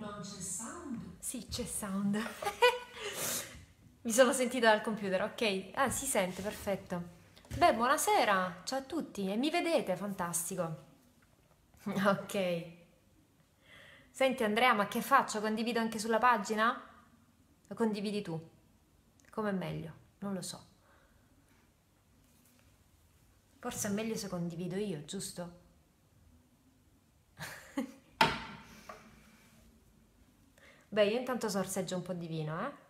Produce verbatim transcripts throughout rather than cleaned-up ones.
Non c'è sound? Sì, c'è sound. Mi sono sentita dal computer, ok? Ah, si sente, perfetto. Beh, buonasera, ciao a tutti. E mi vedete? Fantastico. Ok. Senti Andrea, ma che faccio? Condivido anche sulla pagina? Lo condividi tu? Come è meglio? Non lo so. Forse è meglio se condivido io, giusto? Beh, io intanto sorseggio un po' di vino, eh?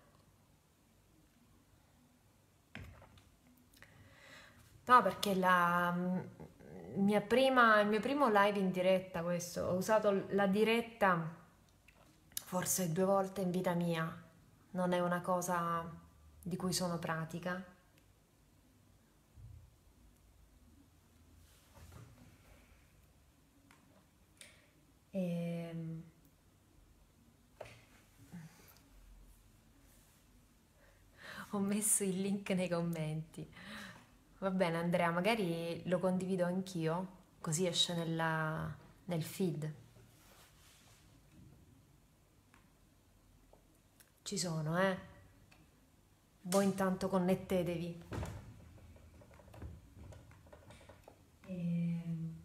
No, perché la mm, mia prima, il mio primo live in diretta, questo, ho usato la diretta forse due volte in vita mia, non è una cosa di cui sono pratica. E... Ho messo il link nei commenti. Va bene, Andrea, magari lo condivido anch'io, così esce nella- nel feed. Ci sono, eh? Voi intanto connettetevi. Ehm,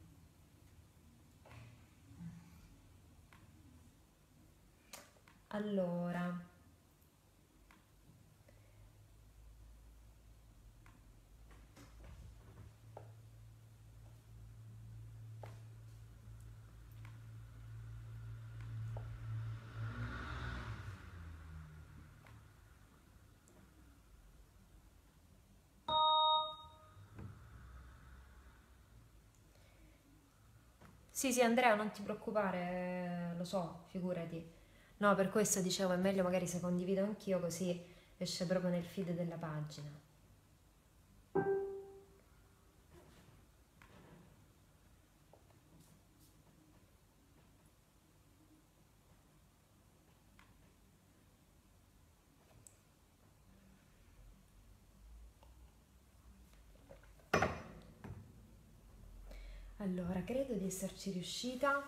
Allora, sì, sì, Andrea, non ti preoccupare, eh, lo so, figurati. No, per questo dicevo, è meglio magari se condivido anch'io, così esce proprio nel feed della pagina. Allora, credo di esserci riuscita.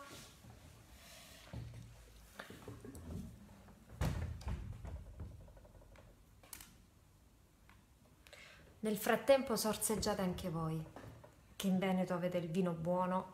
Nel frattempo sorseggiate anche voi, che in Veneto avete il vino buono.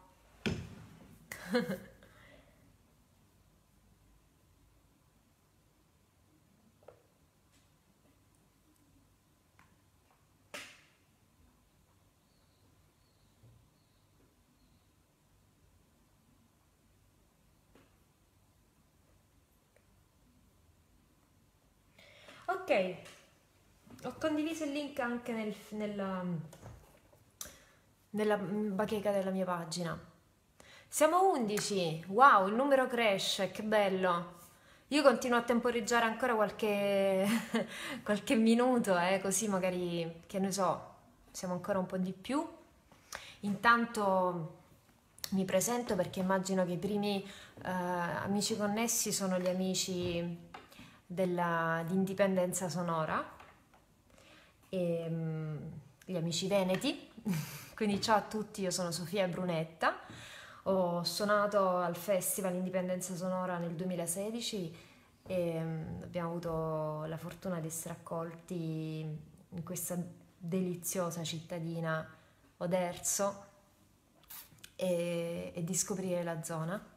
Ok, ho condiviso il link anche nel- nella, nella bacheca della mia pagina. Siamo undici, wow, il numero cresce, che bello. Io continuo a temporeggiare ancora qualche, qualche minuto, eh, così magari, che ne so, siamo ancora un po' di più. Intanto mi presento perché immagino che i primi eh, amici connessi sono gli amici della, di Indipendenza Sonora e mm, gli amici veneti. Quindi ciao a tutti, io sono Sofia Brunetta, ho suonato al Festival Indipendenza Sonora nel duemilasedici e mm, abbiamo avuto la fortuna di essere accolti in questa deliziosa cittadina Oderzo e, e di scoprire la zona.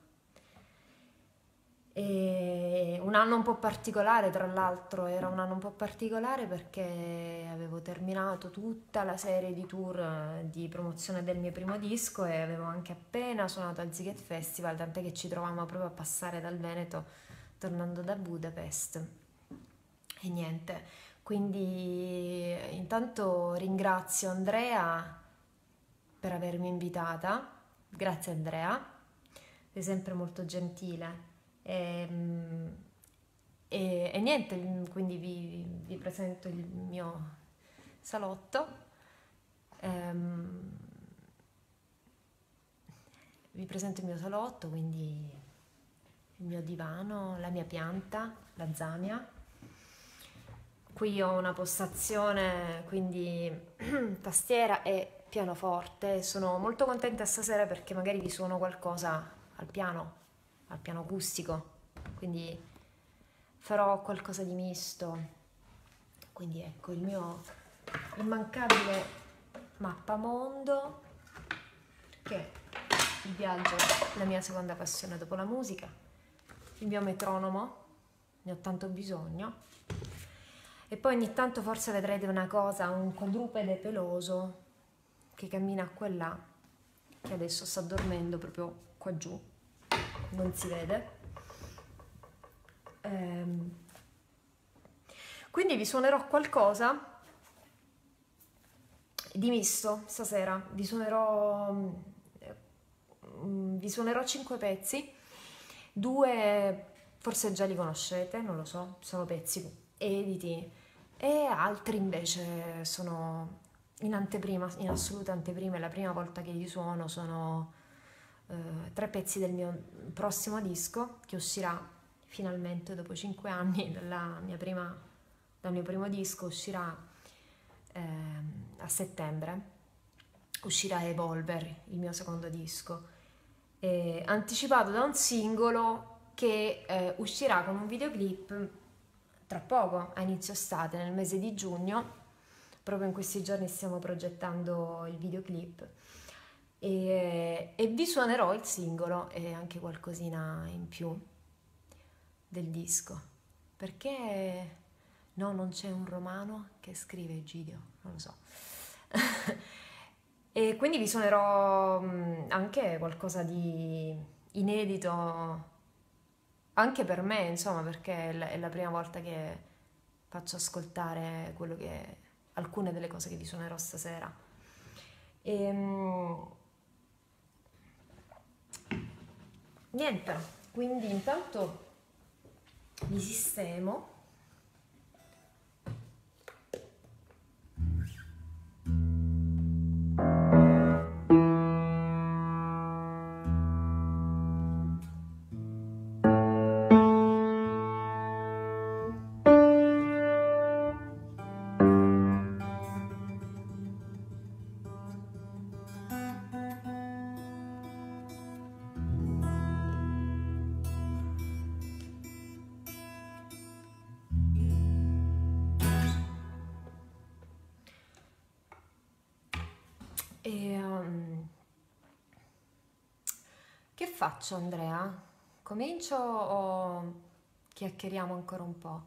E un anno un po' particolare, tra l'altro, era un anno un po' particolare perché avevo terminato tutta la serie di tour eh, di promozione del mio primo disco e avevo anche appena suonato al Ziget Festival, tant'è che ci trovavamo proprio a passare dal Veneto tornando da Budapest. E niente, quindi intanto ringrazio Andrea per avermi invitata. Grazie Andrea, sei sempre molto gentile. E, e- e niente, quindi vi, vi presento il mio salotto. Ehm, Vi presento il mio salotto, quindi il mio divano, la mia pianta, la zamia. Qui ho una postazione, quindi tastiera e pianoforte. Sono molto contenta stasera perché magari vi suono qualcosa al piano, al piano acustico. quindi farò qualcosa di misto. Quindi ecco il mio immancabile mappamondo, che il viaggio è la mia seconda passione dopo la musica, il mio metronomo, ne ho tanto bisogno, e poi ogni tanto forse vedrete una cosa, un quadrupede peloso che cammina qua e là, che adesso sta dormendo proprio qua giù, non si vede. Ehm, quindi vi suonerò qualcosa di misto stasera, vi suonerò, mm, vi suonerò cinque pezzi, due forse già li conoscete, non lo so, sono pezzi editi, e altri invece sono in anteprima, in assoluta anteprima, è la prima volta che li suono. Sono eh, tre pezzi del mio prossimo disco, che uscirà finalmente dopo cinque anni dalla mia prima, dal mio primo disco. Uscirà eh, a settembre, uscirà Evolver, il mio secondo disco, eh, anticipato da un singolo che eh, uscirà con un videoclip tra poco, a inizio estate, nel mese di giugno. Proprio in questi giorni stiamo progettando il videoclip, e, e vi suonerò il singolo e anche qualcosina in più del disco, perché no, non c'è un romano che scrive Egidio, non lo so. E quindi vi suonerò mh, anche qualcosa di inedito anche per me, insomma, perché è la, è la prima volta che faccio ascoltare quello che, alcune delle cose che vi suonerò stasera. E, mh, niente, quindi intanto mi sistemo. E, um, che faccio, Andrea? Comincio o chiacchieriamo ancora un po'?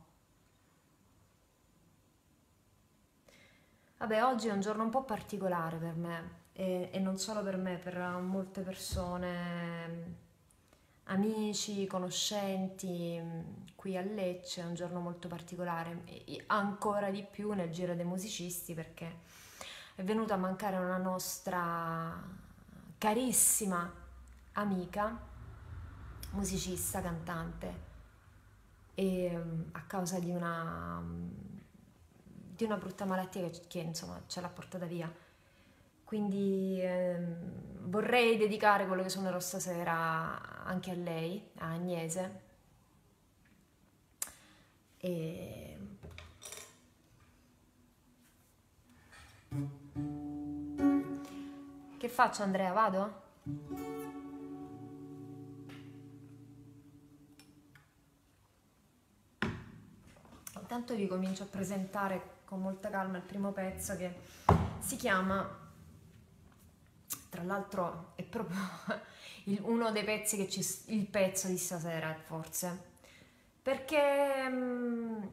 Vabbè, oggi è un giorno un po' particolare per me, e, e non solo per me, per molte persone, amici, conoscenti, qui a Lecce è un giorno molto particolare, e ancora di più nel giro dei musicisti, perché è venuta a mancare una nostra carissima amica, musicista, cantante, e a causa di una, di una brutta malattia che, che insomma ce l'ha portata via. Quindi ehm, vorrei dedicare quello che suonerò stasera anche a lei, a Agnese. E che faccio, Andrea? Vado? Intanto vi comincio a presentare con molta calma il primo pezzo, che si chiama, tra l'altro è proprio il, uno dei pezzi che ci, il pezzo di stasera forse, perché mh,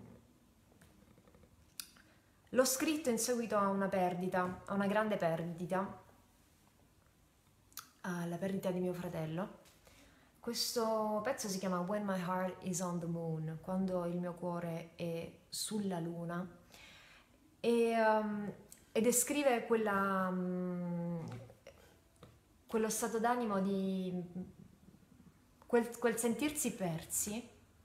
l'ho scritto in seguito a una perdita, a una grande perdita, alla perdita di mio fratello. Questo pezzo si chiama When My Heart Is On The Moon, quando il mio cuore è sulla luna, e, um, e descrive quella, um, quello stato d'animo di quel, quel sentirsi persi,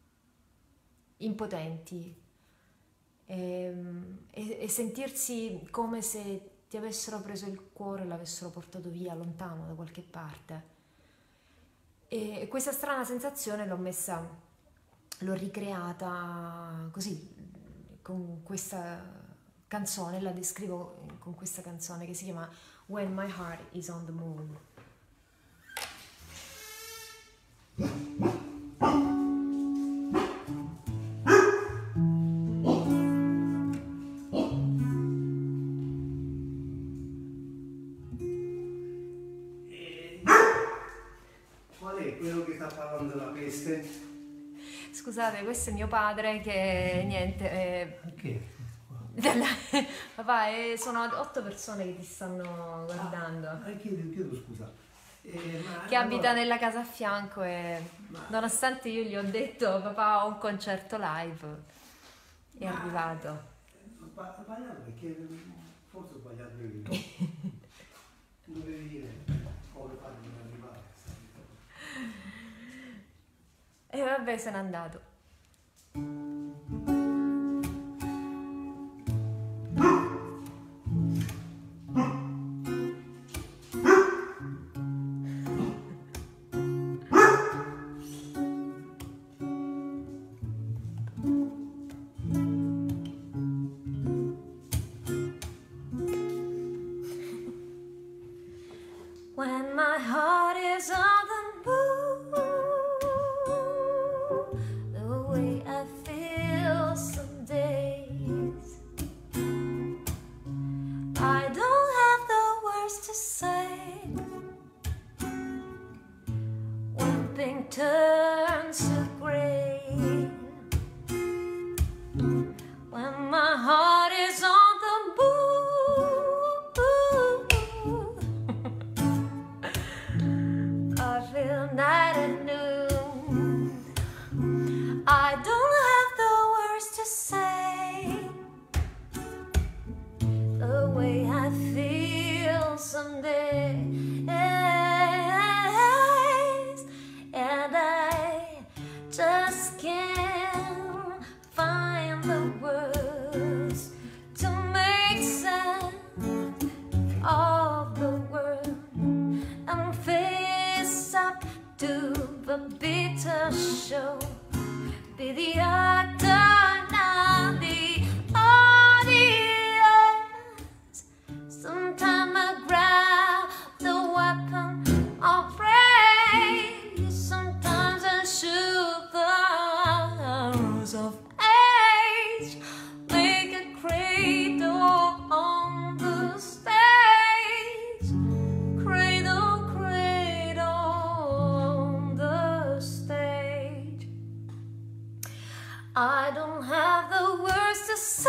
impotenti, e, e, e sentirsi come se ti avessero preso il cuore e l'avessero portato via lontano da qualche parte. E questa strana sensazione l'ho messa, l'ho ricreata così, con questa canzone, la descrivo con questa canzone che si chiama When My Heart Is On The Moon. Scusate, questo è mio padre che niente. Eh, Perché? della- Papà, eh, sono otto persone che ti stanno guardando, Ah, chiedo, chiedo scusa. Eh, ma che abita allora- nella casa a fianco e ma- nonostante io gli ho detto papà ho un concerto live, è Ma- arrivato. Ho sba- ho sbagliato perché forse ho sbagliato io. Tu dovevi dire come farmi arrivare. E vabbè, se n'è andato. When my heart is on the move, the way I feel some days, I don't have the words to say. When pink turns to gray, when my heart is on the move, I feel night and noon. I don't have the words to say the way I feel some days, and I just can't find the words to make sense of the world and face up to the bitter show. Be the actor, not the audience. Sometimes I grab the weapon of rage. Sometimes I shoot the arrows of age. Make a cradle on the stage. Cradle, cradle on the stage. I don't have the words to say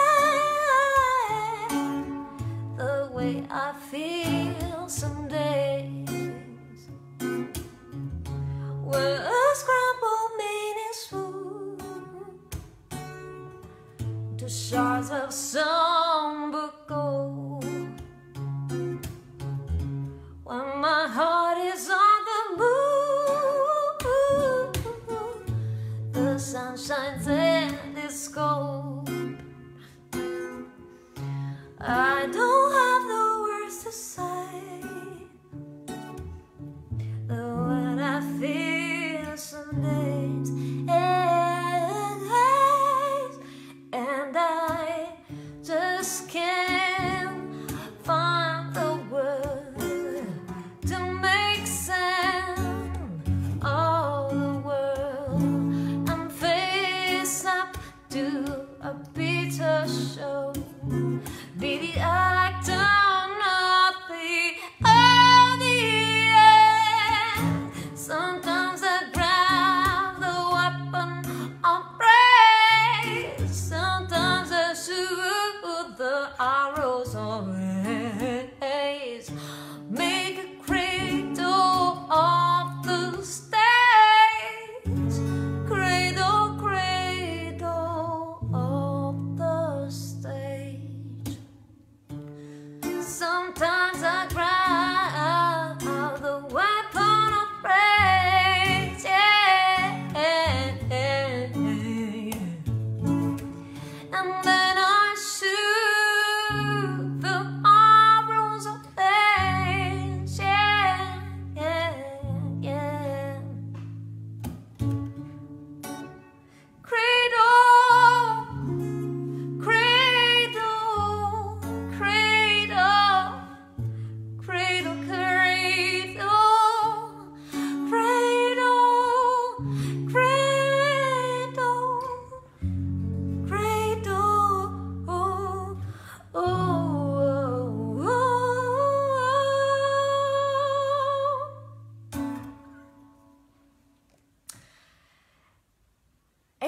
the way I feel some days. Where a scrambled meaning's food to shards of somber gold. When my heart is on the move, the sun shines and it's cold. I don't have the words to say the way I feel some days, and, and I just can't find the words to make sense of the world and face up to a bitter show. Be the actor, not the audience. Sometimes I grab the weapon of praise. Sometimes I shoot the arrows of haze. Make a cradle of the stage. Cradle, cradle of the stage.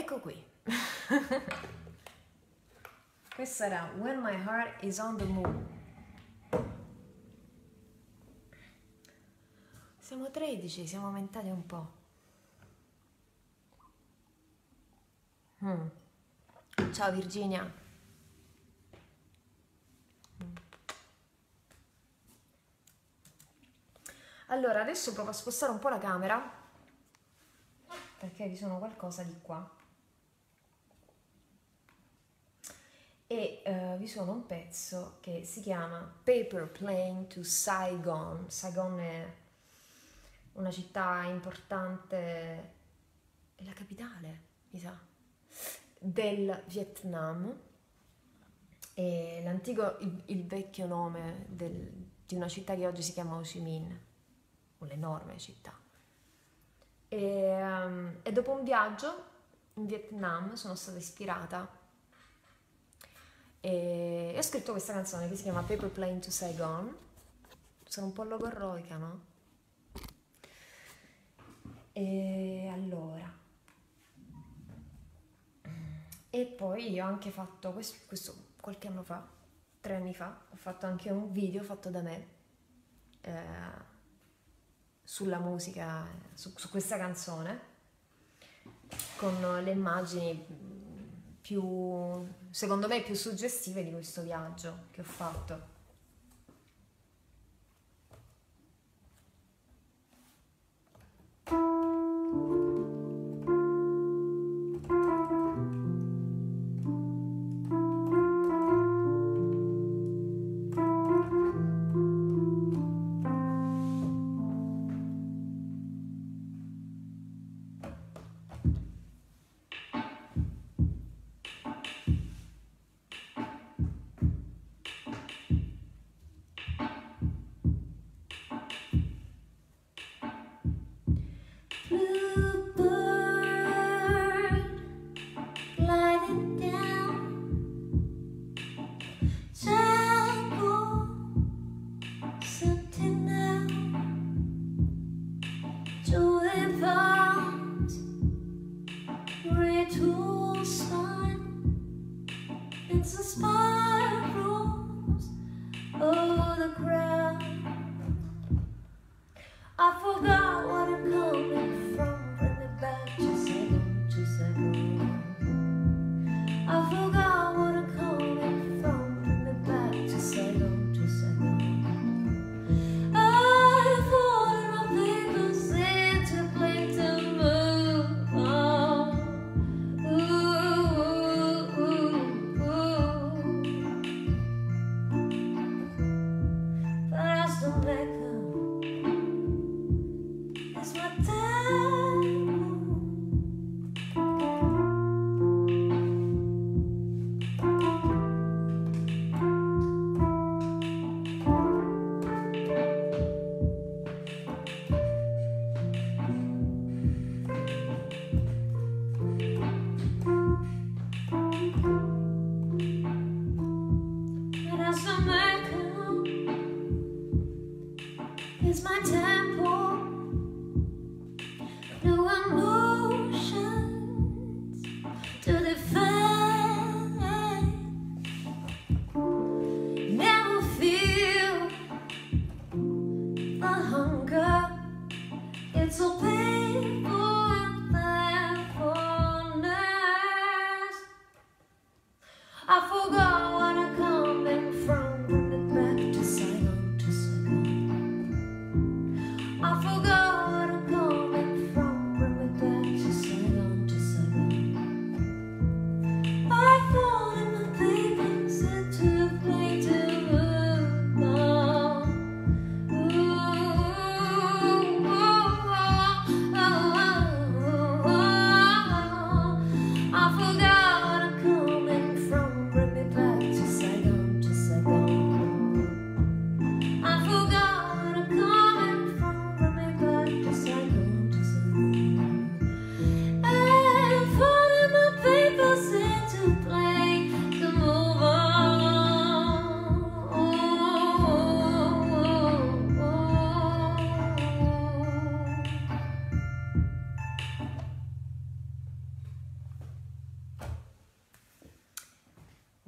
ecco qui. Questo era When My Heart Is On The Move. Siamo tredici, siamo aumentati un po'. Mm. Ciao Virginia. Allora, adesso provo a spostare un po' la camera perché vi sono qualcosa di qua. E uh, vi sono un pezzo che si chiama Paper Plane to Saigon. Saigon è una città importante, è la capitale, mi sa, del Vietnam. E l'antico, il, il vecchio nome del, di una città che oggi si chiama Ho Chi Minh, un'enorme città. E, um, e dopo un viaggio in Vietnam sono stata ispirata e ho scritto questa canzone che si chiama Paper Plane to Saigon. Sono un po' logorroica, no? E allora, e poi ho anche fatto questo, questo qualche anno fa, tre anni fa, ho fatto anche un video fatto da me eh, sulla musica, su, su questa canzone, con le immagini più, secondo me, più suggestive di questo viaggio che ho fatto.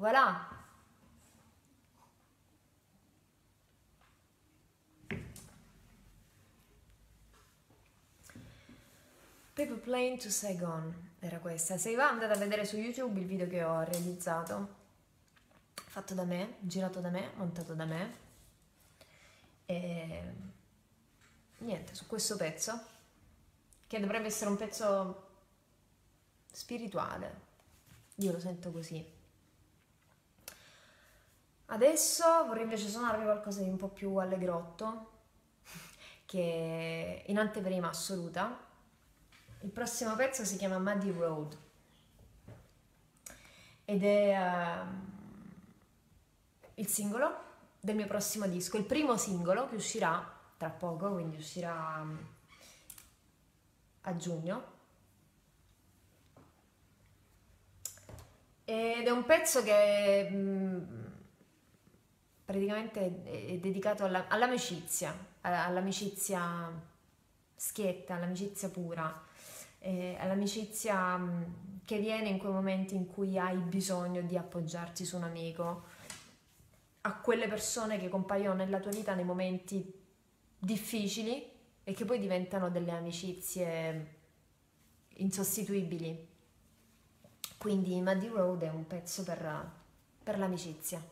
voilà. Paper Plane to Saigon era questa. Se va, andate a vedere su YouTube il video che ho realizzato, fatto da me, girato da me, montato da me, e niente, su questo pezzo, che dovrebbe essere un pezzo spirituale, io lo sento così. Adesso vorrei invece suonarvi qualcosa di un po' più allegrotto, che in anteprima assoluta. Il prossimo pezzo si chiama Muddy Road ed è uh, il singolo del mio prossimo disco, il primo singolo che uscirà tra poco, quindi uscirà um, a giugno, ed è un pezzo che um, praticamente è dedicato alla, all'amicizia, all'amicizia schietta, all'amicizia pura, eh, all'amicizia um, che viene in quei momenti in cui hai bisogno di appoggiarti su un amico, a quelle persone che compaiono nella tua vita nei momenti difficili e che poi diventano delle amicizie insostituibili. Quindi Muddy Road è un pezzo per, per l'amicizia.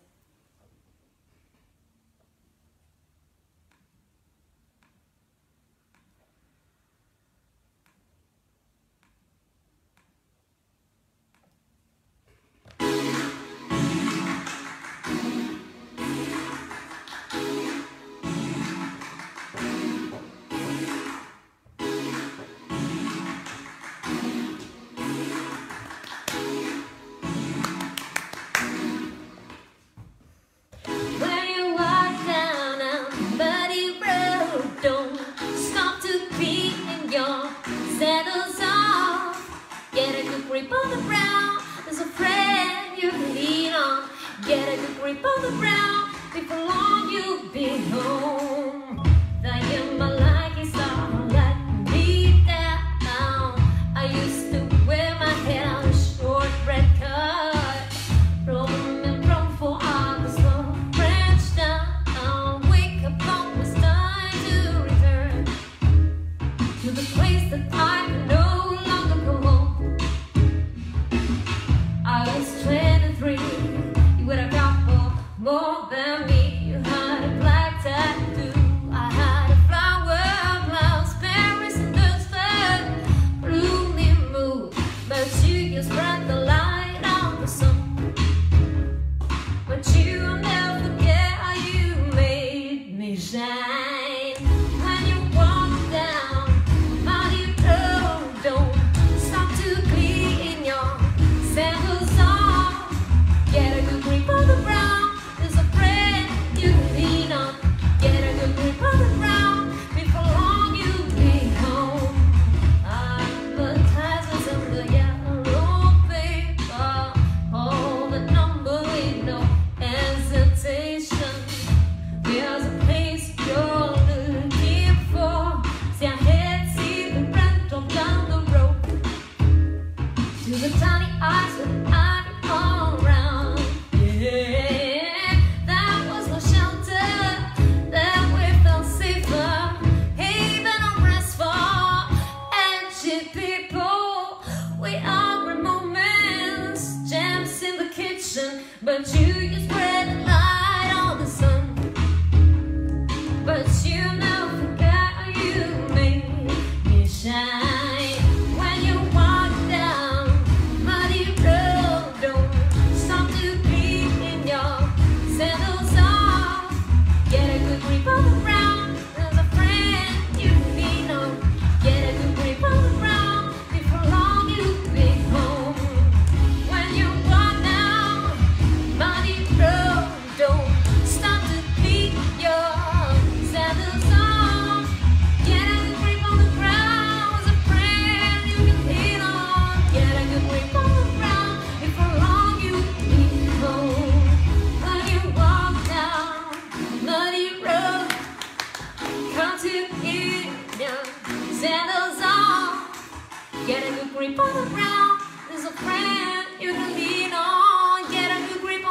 Get a good grip on the ground, there's a friend you can lean on. Get a good grip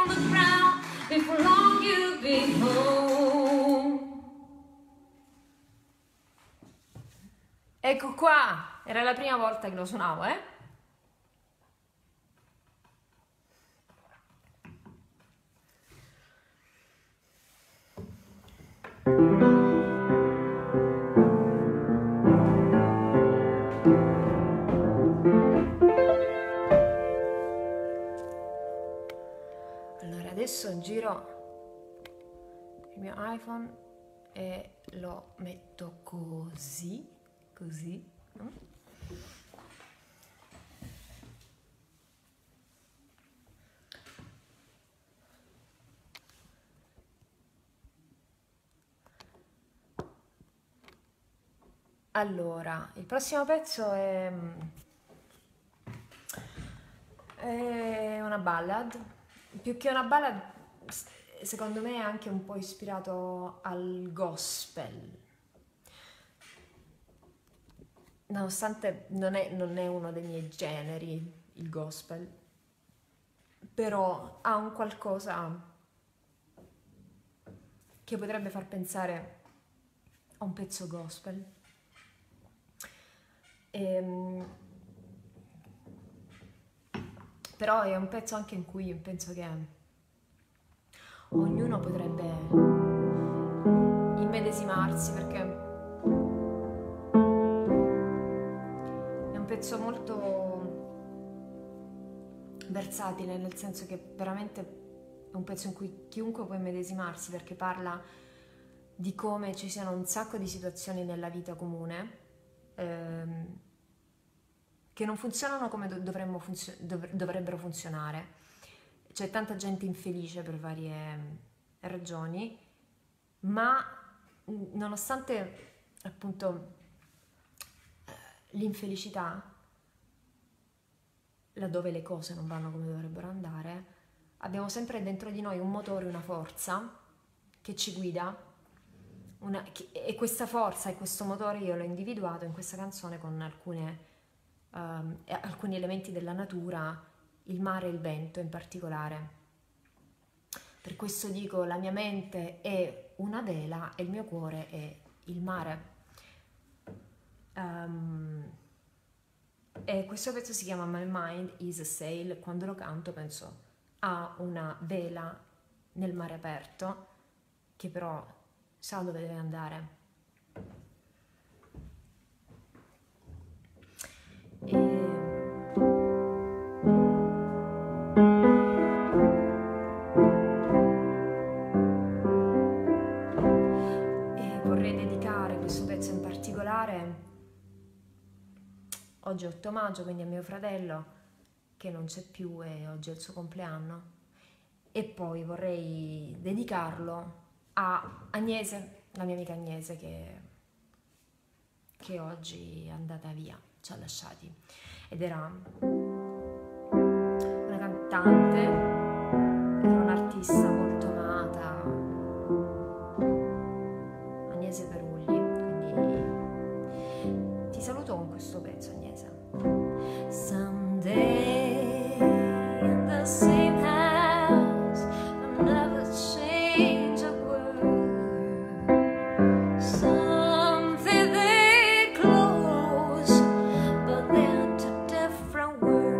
Ecco qua, era la prima volta che lo suonavo, eh? Allora, adesso giro il mio iPhone e lo metto così, così. no? Allora, il prossimo pezzo è, è una ballad, più che una ballad, s- secondo me è anche un po' ispirato al gospel, nonostante non è, non è uno dei miei generi, il gospel, però ha un qualcosa che potrebbe far pensare a un pezzo gospel. Ehm, però è un pezzo anche in cui penso che ognuno potrebbe immedesimarsi, perché è un pezzo molto versatile, nel senso che veramente è un pezzo in cui chiunque può immedesimarsi, perché parla di come ci siano un sacco di situazioni nella vita comune ehm, che non funzionano come do- dovremmo funzio- dov- dovrebbero funzionare. C'è tanta gente infelice per varie mm, ragioni, ma mm, nonostante appunto eh, l'infelicità, laddove le cose non vanno come dovrebbero andare, abbiamo sempre dentro di noi un motore, una forza che ci guida, una- che- e questa forza e questo motore io l'ho individuato in questa canzone con alcune, ehm, e- alcuni elementi della natura, il mare e il vento in particolare. Per questo dico, la mia mente è una vela e il mio cuore è il mare. Ehm, e questo pezzo si chiama My Mind is a Sail. Quando lo canto penso a una vela nel mare aperto che però sa dove deve andare. E... e vorrei dedicare questo pezzo in particolare, oggi è otto maggio, quindi a mio fratello che non c'è più e oggi è il suo compleanno, e poi vorrei dedicarlo a Agnese, la mia amica Agnese che, che oggi è andata via, ci ha lasciati, ed era una cantante, era un'artista molto amata, Agnese Perugli, quindi ti saluto con questo pezzo, Agnese. Someday in the same house, I'll never change a word. Someday they close, but they're two different words.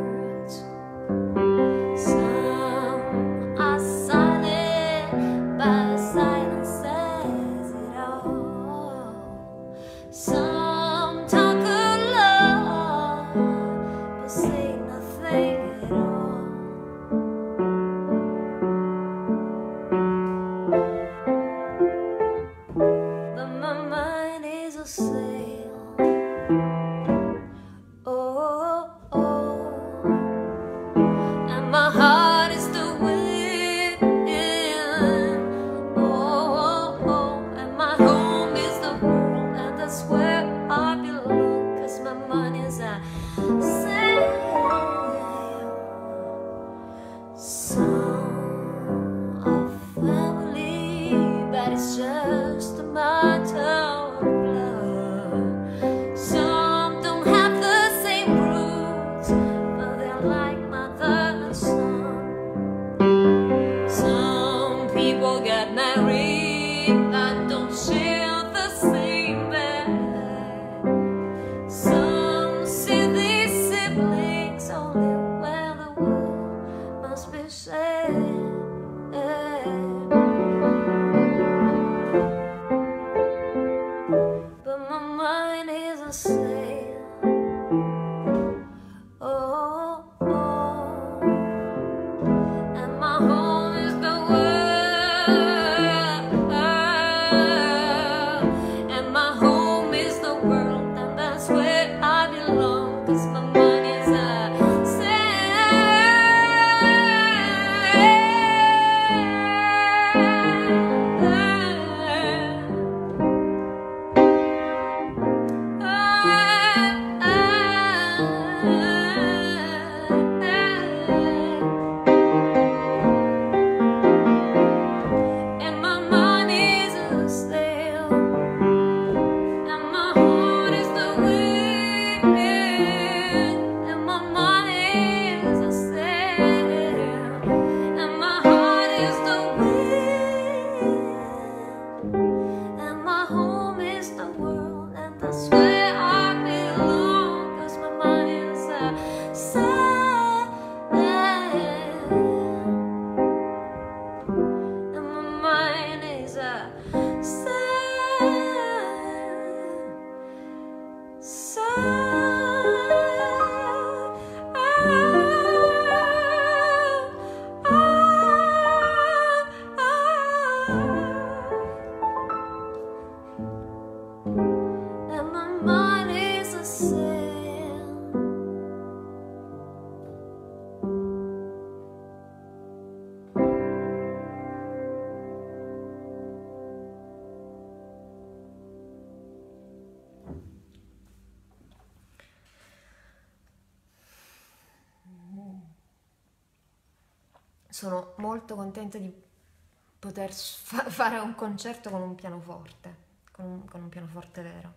sono molto contenta di poter fa- fare un concerto con un pianoforte, con un, con un pianoforte vero.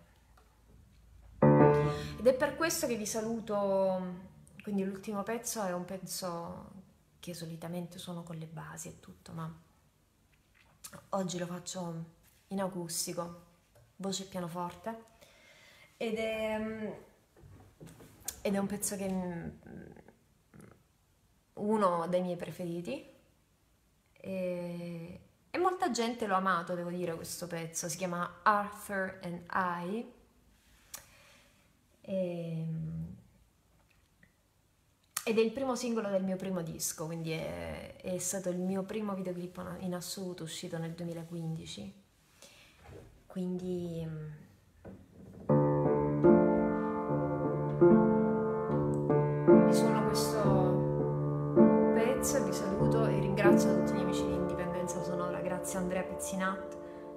Ed è per questo che vi saluto, quindi l'ultimo pezzo è un pezzo che solitamente suono con le basi e tutto, ma oggi lo faccio in acustico, voce e pianoforte, ed è, ed è un pezzo che è uno dei miei preferiti e, e molta gente lo ha amato, devo dire, questo pezzo. Si chiama Arthur and I e, ed è il primo singolo del mio primo disco, quindi è, è stato il mio primo videoclip in assoluto, uscito nel duemilaquindici, quindi vi suono questo pezzo e vi saluto e ringrazio tutti gli amici di Indipendenza Sonora. Grazie a Andrea Pizzinat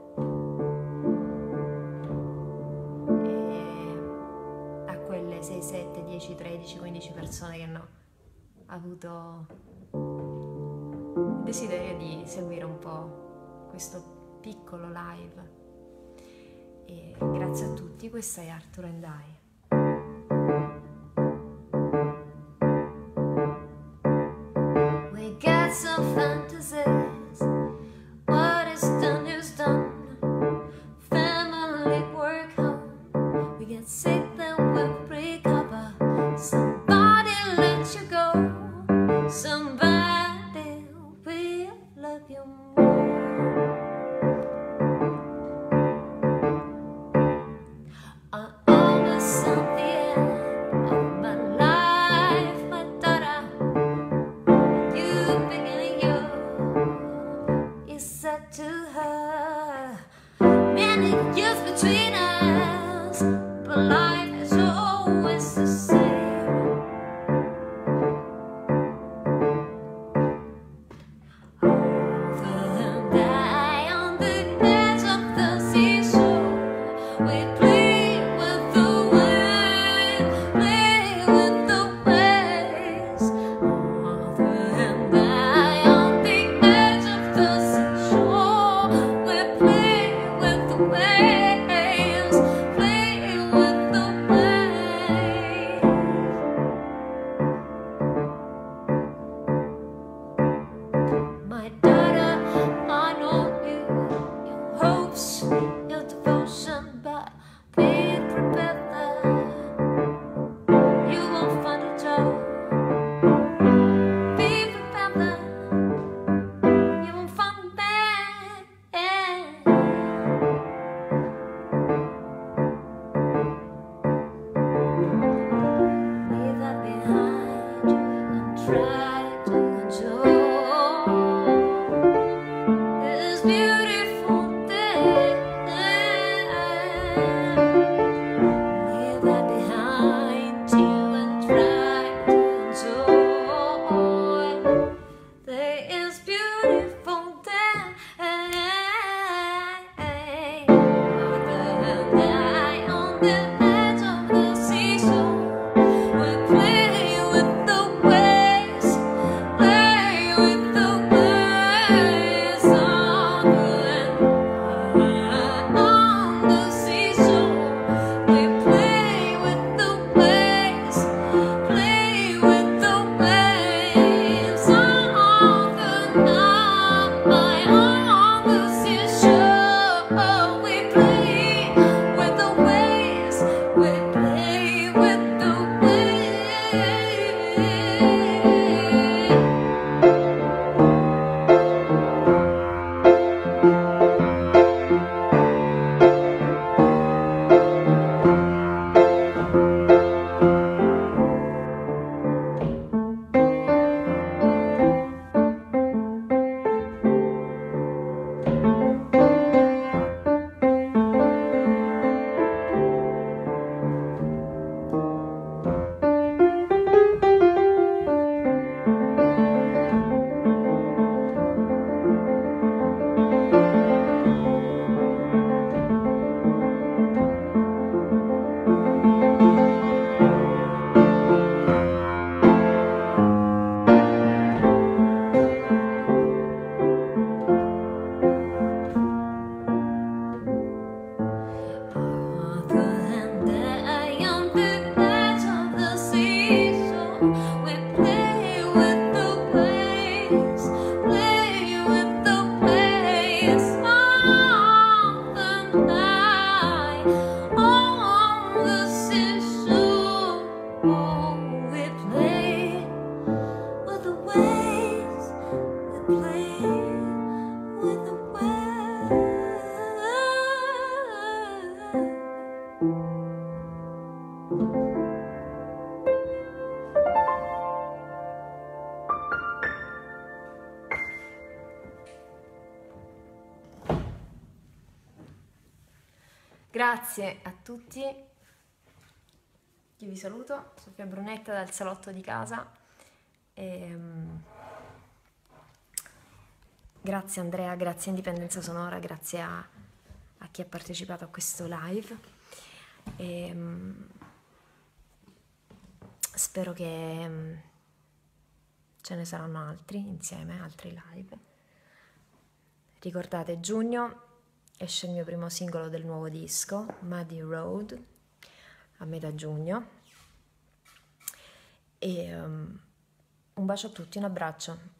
e a quelle sei, sette, dieci, tredici, quindici persone che hanno avuto il desiderio di seguire un po' questo piccolo live. E grazie a tutti, questa è Arthur and I. We got some fantasies, what is done is done. Family, work, home, we get sick then we'll recover. Somebody let you go, somebody will love you more. I always at the end of my life, my daughter, you beginning you, you said to her, many years between us, but life is always the same. Arthur and I on the edge of the seashore, we play with the wind, play with the waves. Arthur and I on the edge of the seashore, we play with the waves, play with the waves. My daughter, I know you, your hopes, your devotion, but be prepared that you won't find a job. Be prepared that you won't find a man. Leave that behind you and try to enjoy this beautiful day. Leave that behind you and try to enjoy this beautiful day. Arthur and I on the edge of the seashore, we play with the waves, Grazie a tutti. Io vi saluto, Sofia Brunetta dal salotto di casa. E, um, grazie Andrea, grazie Indipendenza Sonora, grazie a, a chi ha partecipato a questo live. E, um, spero che um, ce ne saranno altri insieme, altri live. Ricordate, giugno esce il mio primo singolo del nuovo disco, Muddy Road, a metà giugno. E um, un bacio a tutti, un abbraccio.